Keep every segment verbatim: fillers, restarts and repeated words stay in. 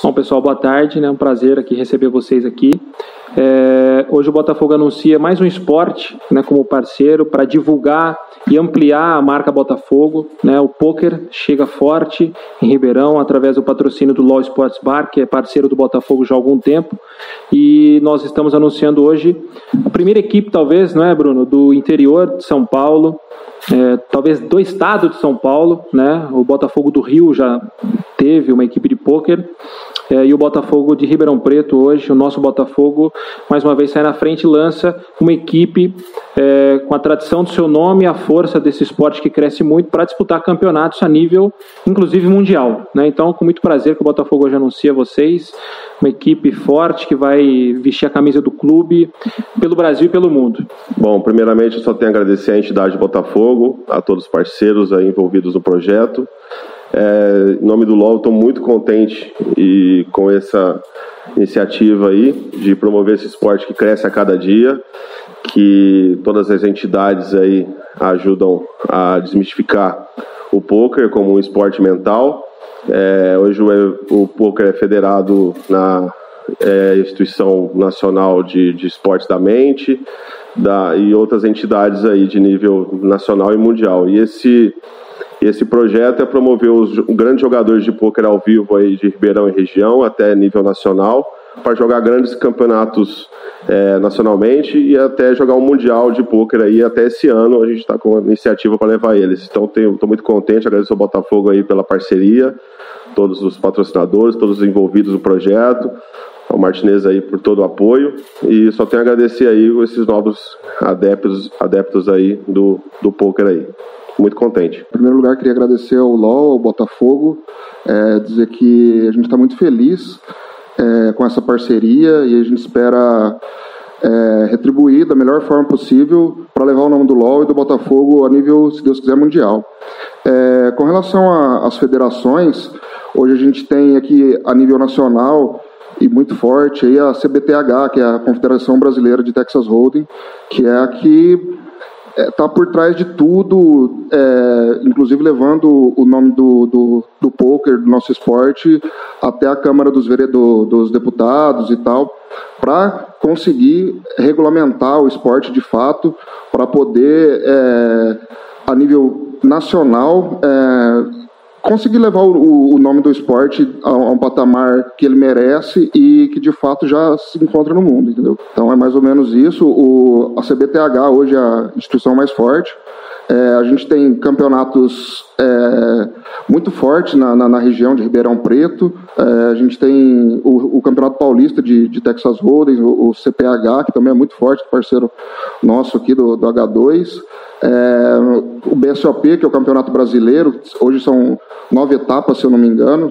Bom, pessoal, boa tarde, né? É um prazer aqui receber vocês aqui. É, hoje o Botafogo anuncia mais um esporte, né, como parceiro para divulgar e ampliar a marca Botafogo, né? O pôquer chega forte em Ribeirão através do patrocínio do Law Sports Bar, que é parceiro do Botafogo já há algum tempo, e nós estamos anunciando hoje a primeira equipe, talvez, não é, Bruno, do interior de São Paulo, é, talvez do estado de São Paulo, né? O Botafogo do Rio já teve uma equipe de pôquer. É, e o Botafogo de Ribeirão Preto hoje, o nosso Botafogo, mais uma vez sai na frente e lança uma equipe é, com a tradição do seu nome e a força desse esporte que cresce muito para disputar campeonatos a nível, inclusive, mundial, né? Então, com muito prazer que o Botafogo hoje anuncia a vocês, uma equipe forte que vai vestir a camisa do clube pelo Brasil e pelo mundo. Bom, primeiramente eu só tenho a agradecer à entidade Botafogo, a todos os parceiros aí envolvidos no projeto. É, em nome do L O L, estou muito contente e com essa iniciativa aí de promover esse esporte que cresce a cada dia, que todas as entidades aí ajudam a desmistificar o pôquer como um esporte mental. É, hoje o, o pôquer é federado na é, Instituição Nacional de, de Esportes da Mente da, e outras entidades aí de nível nacional e mundial. E esse Esse projeto é promover os grandes jogadores de pôquer ao vivo aí de Ribeirão e região, até nível nacional, para jogar grandes campeonatos é, nacionalmente e até jogar um mundial de pôquer aí até esse ano. A gente está com uma iniciativa para levar eles. Então estou muito contente, agradeço ao Botafogo aí pela parceria, todos os patrocinadores, todos os envolvidos no projeto, ao Martinez aí por todo o apoio, e só tenho a agradecer aí esses novos adeptos, adeptos aí do, do pôquer aí. Muito contente. Em primeiro lugar, queria agradecer ao L O L, ao Botafogo, é, dizer que a gente está muito feliz é, com essa parceria e a gente espera é, retribuir da melhor forma possível para levar o nome do L O L e do Botafogo a nível, se Deus quiser, mundial. É, com relação às federações, hoje a gente tem aqui a nível nacional e muito forte aí a C B T H, que é a Confederação Brasileira de Texas Hold'em, que é a que está por trás de tudo, é, inclusive levando o nome do, do, do pôquer, do nosso esporte, até a Câmara dos, vereadores, dos Deputados e tal, para conseguir regulamentar o esporte de fato, para poder, é, a nível nacional, é, conseguir levar o, o nome do esporte a, a um patamar que ele merece e que de fato já se encontra no mundo, entendeu? Então é mais ou menos isso. O, a C B T H hoje é a instituição mais forte. É, a gente tem campeonatos é, muito fortes na, na, na região de Ribeirão Preto. É, a gente tem o, o Campeonato Paulista de, de Texas Hold'em, o, o C P H, que também é muito forte, parceiro nosso aqui do, do H dois. É, o B S O P, que é o Campeonato Brasileiro, hoje são nove etapas, se eu não me engano,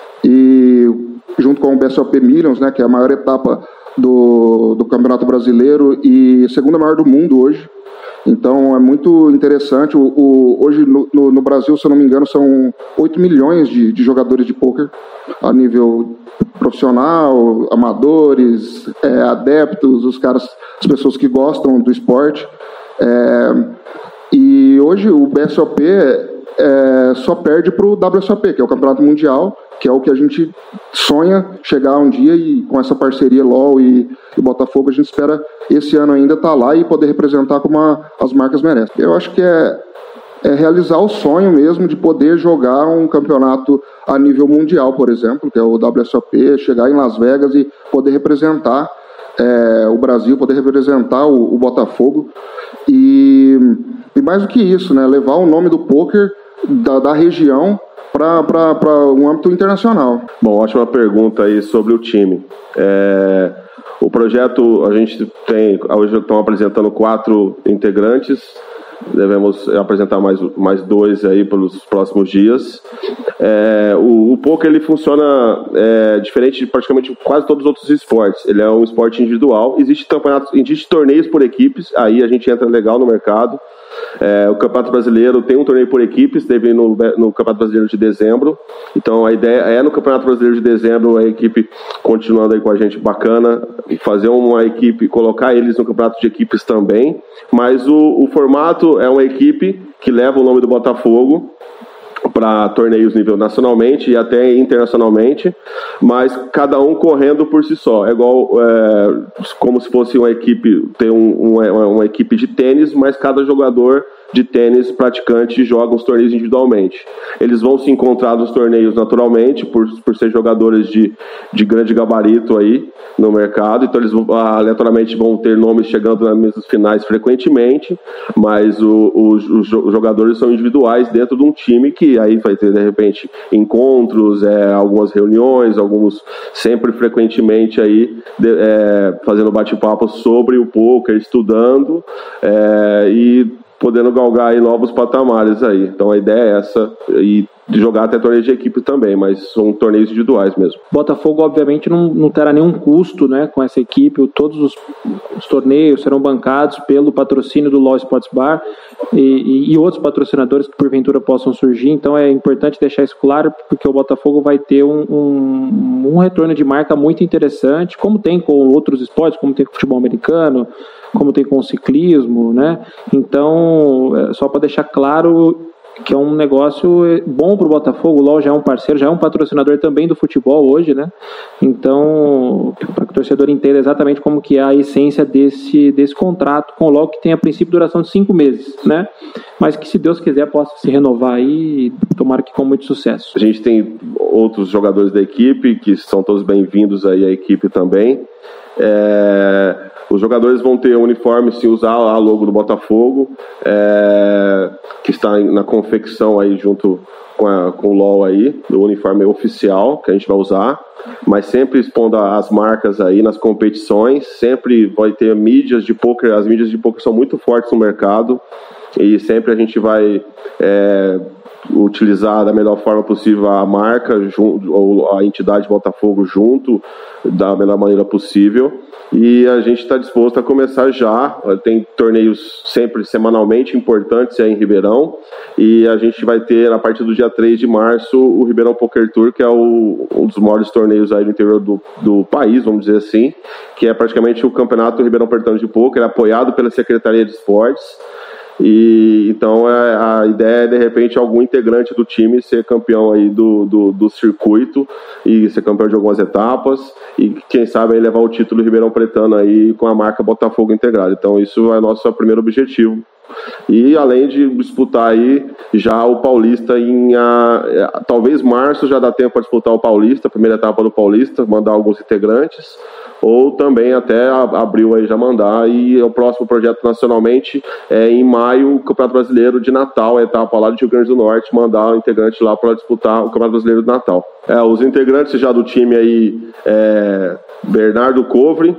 e junto com o B S O P Millions, né, que é a maior etapa do, do Campeonato Brasileiro e a segunda maior do mundo hoje. Então é muito interessante. O, o, hoje no, no, no Brasil, se eu não me engano, são oito milhões de, de jogadores de pôquer a nível profissional, amadores, é, adeptos, os caras, as pessoas que gostam do esporte. É, e hoje o B S O P é, só perde para o W S O P, que é o Campeonato Mundial, que é o que a gente sonha chegar um dia, e com essa parceria L O L e, e Botafogo a gente espera esse ano ainda estar tá lá e poder representar como a, as marcas merecem. Eu acho que é, é realizar o sonho mesmo de poder jogar um campeonato a nível mundial, por exemplo, que é o W S O P, chegar em Las Vegas e poder representar é, o Brasil, poder representar o, o Botafogo e, e mais do que isso, né, levar o nome do pôquer da, da região para um âmbito internacional. Bom, ótima pergunta aí sobre o time. É, o projeto, a gente tem, hoje estão apresentando quatro integrantes, devemos apresentar mais, mais dois aí pelos próximos dias. É, o, o pôquer, ele funciona é, diferente de praticamente quase todos os outros esportes. Ele é um esporte individual, existe campeonatos, existe torneios por equipes, aí a gente entra legal no mercado. É, o Campeonato Brasileiro tem um torneio por equipes, teve no, no Campeonato Brasileiro de dezembro. Então a ideia é no Campeonato Brasileiro de dezembro a equipe continuando aí com a gente bacana, fazer uma equipe, colocar eles no Campeonato de equipes também. Mas o, o formato é uma equipe que leva o nome do Botafogo para torneios nível nacionalmente e até internacionalmente, mas cada um correndo por si só. É igual é, como se fosse uma equipe, ter um, uma, uma equipe de tênis, mas cada jogador de tênis praticante joga os torneios individualmente. Eles vão se encontrar nos torneios naturalmente, por, por ser jogadores de, de grande gabarito aí no mercado, então eles aleatoriamente vão ter nomes chegando nas mesas finais frequentemente, mas o, os, os jogadores são individuais dentro de um time que aí vai ter de repente encontros, é, algumas reuniões, alguns sempre frequentemente aí de, é, fazendo bate-papo sobre o poker, estudando é, e podendo galgar aí novos patamares aí. Então a ideia é essa, e de jogar até torneios de equipe também, mas são torneios individuais mesmo. Botafogo obviamente não, não terá nenhum custo, né, com essa equipe. Todos os, os torneios serão bancados pelo patrocínio do Law Sports Bar e, e, e outros patrocinadores que porventura possam surgir. Então é importante deixar isso claro, porque o Botafogo vai ter um, um, um retorno de marca muito interessante, como tem com outros esportes, como tem com o futebol americano, como tem com o ciclismo, né? Então, só para deixar claro que é um negócio bom para o Botafogo. O L O L já é um parceiro, já é um patrocinador também do futebol hoje, né? Então, para que o torcedor entenda exatamente como que é a essência desse, desse contrato com o L O L, que tem a princípio duração de cinco meses, né? Mas que, se Deus quiser, possa se renovar aí, tomara que com muito sucesso. A gente tem outros jogadores da equipe que são todos bem-vindos aí à equipe também. É... Os jogadores vão ter uniforme, se usar a logo do Botafogo, é, que está na confecção aí junto com, a, com o L O L aí, do uniforme oficial que a gente vai usar, mas sempre expondo as marcas aí nas competições. Sempre vai ter mídias de poker, as mídias de poker são muito fortes no mercado e sempre a gente vai é, utilizar da melhor forma possível a marca ou a entidade Botafogo junto da melhor maneira possível. E a gente está disposto a começar já. Tem torneios sempre semanalmente importantes aí em Ribeirão, e a gente vai ter, a partir do dia três de março, o Ribeirão Poker Tour, que é o, um dos maiores torneios aí do interior do, do país, vamos dizer assim, que é praticamente o campeonato Ribeirão Pertano de Poker, apoiado pela Secretaria de Esportes. E então é, a ideia é, de repente, algum integrante do time ser campeão aí do, do, do circuito e ser campeão de algumas etapas, e quem sabe aí levar o título Ribeirão Pretano aí com a marca Botafogo integrada. Então isso é nosso primeiro objetivo. E além de disputar aí já o Paulista em a, talvez março já dá tempo para disputar o Paulista, a primeira etapa do Paulista, mandar alguns integrantes, ou também até abril aí já mandar. E o próximo projeto nacionalmente é em maio, o Campeonato Brasileiro de Natal, a etapa lá do Rio Grande do Norte, mandar o integrante lá para disputar o Campeonato Brasileiro de Natal. É, os integrantes já do time aí é Bernardo Covre,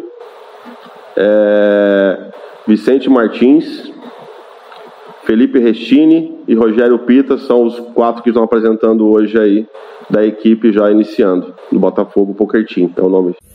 é, Vicente Martins, Felipe Restini e Rogério Pita são os quatro que estão apresentando hoje aí da equipe, já iniciando no Botafogo Poker Team, é o nome.